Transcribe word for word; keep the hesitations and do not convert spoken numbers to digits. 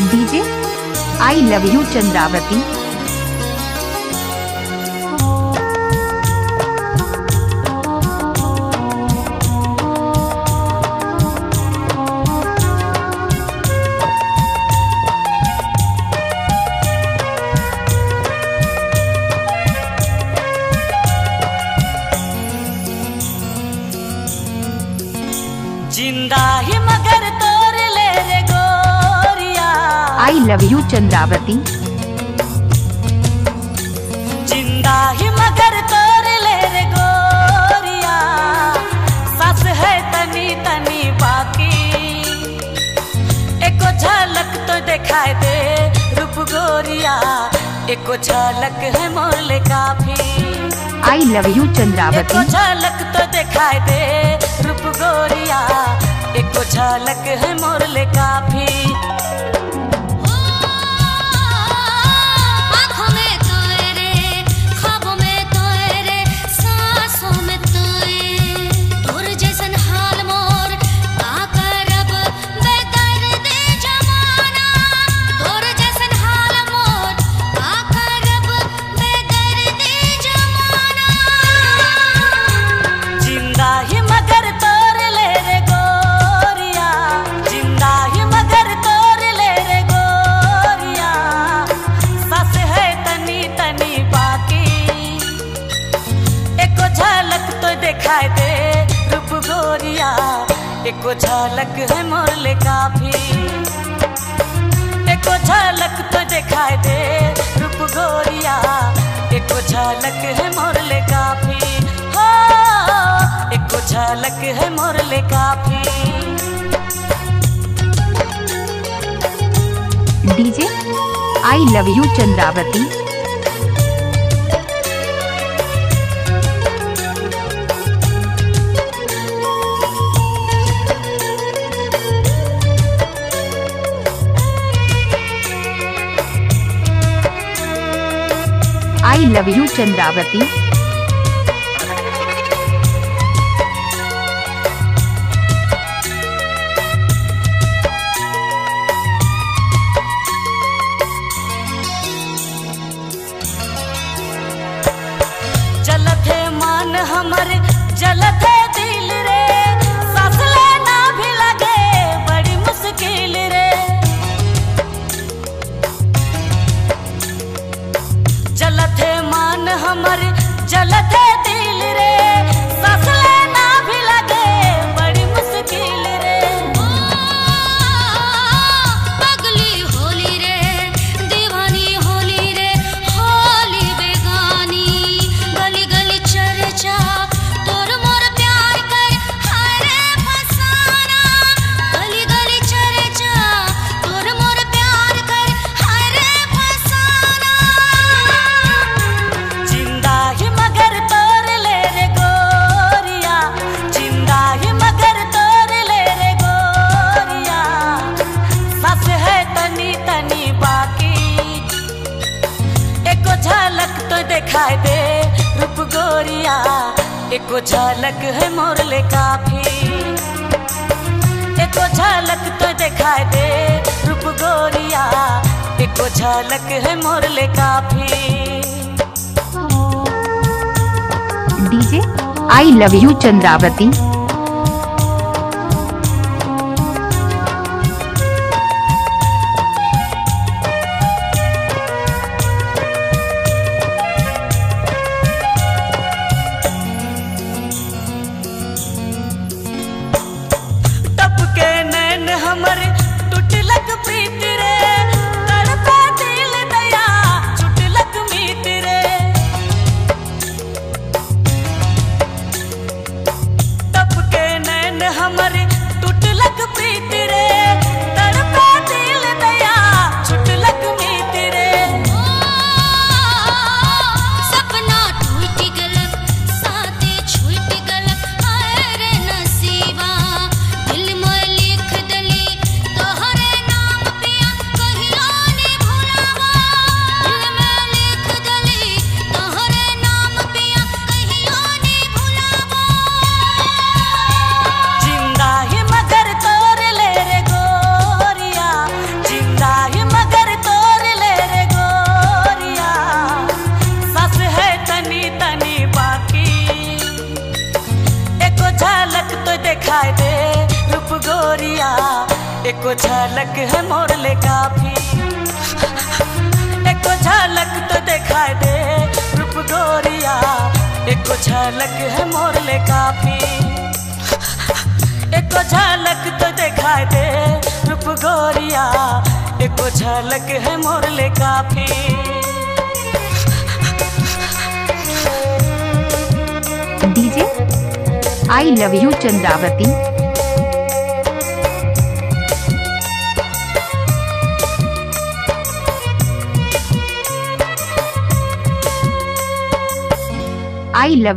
DJ I love you Chandravati. जिंदा ही मगर तोर ले रे गोरिया। I love you Chandravati. जिंदा ही मगर तोर ले रे गोरिया। सास है तनी तनी बाकी, एको झलक तो दिखाई दे रूप गोरिया। एको झलक है मोले काफी। I love you Chandravati. एको झलक तो दिखाई दे रूप गोरिया। एको झलक है मोरले काफी। आँखों में तोरे, ख्वाबों में तोरे, सांसों में तोरे। तोर जैसन हाल मोर का करब बेदर्दी जमाना। तोर जैसन हाल मोर का करब बेदर्दी जमाना। जिंदा ही मगर तोर ले रे गोरिया। जिंदा ही मगर तोर ले रे गोरिया। सास है तनी तनी बाकी, एको झलक तो दिखाई दे रूप गोरिया। एको झलक है मोरले काफी। एको झलक तो दिखाई दे रूप गोरिया। एको झलक है मोरले काफी। हो एको झलक है मोरले काफी। DJ I love you Chandravati. I love you Chandravati. जलत है मान हमर, जलत है दिल रे। सांस लेना भी लगे बड़ी मुश्किल रे। जलत है मान हमर, जलत है दिल रे। सांस लेना भी लगे बड़ी मुश्किल रे। पगली होली रे, दीवानी होली रे, होली बेगानी। गली गली चर्चा तोर मोर प्यार कर हरे फसाना। गली गली चर्चा तोर मोर प्यार कर हरे फसाना। जिंदा ही मगर तोर ले रे गोरिया। जिंदा ही मगर तोर ले रे गोरिया। सास है तनी तनी बाकी, एको झलक तो दिखाई दे रूप गोरिया। एको झलक है मोरले काफी। एको झलक तो दिखाई दे रूप गोरिया। एको झलक है मोरले काफी। DJ I love you Chandravati. तब के नैन हमर टूटलक प्रीत रे। तड़पे दिल दया छुटलक मीत रे। तब के नैन हमर टूटलक प्रीत रे। तड़पे दिल दया छुटलक मीत रे। सपना टूट गलक, साथे छूट गलक, हाय रे नसीबा। दिल में लिख दली तोहरे नाम पिया, कहियो नी भुलावा। दिल में लिख दली तोहरे नाम पिया, कहियो नी भुलावा। जिंदा दिखाई दे रूप गोरिया, एको झलक है मोर ले काफी। एको झलक तो दिखाई दे रूप गोरिया, एको झलक है मोर ले काफी। एको झलक तो दिखाई दे रूप गोरिया, एको झलक है मोर ले काफी। DJ I love you Chandravati. I love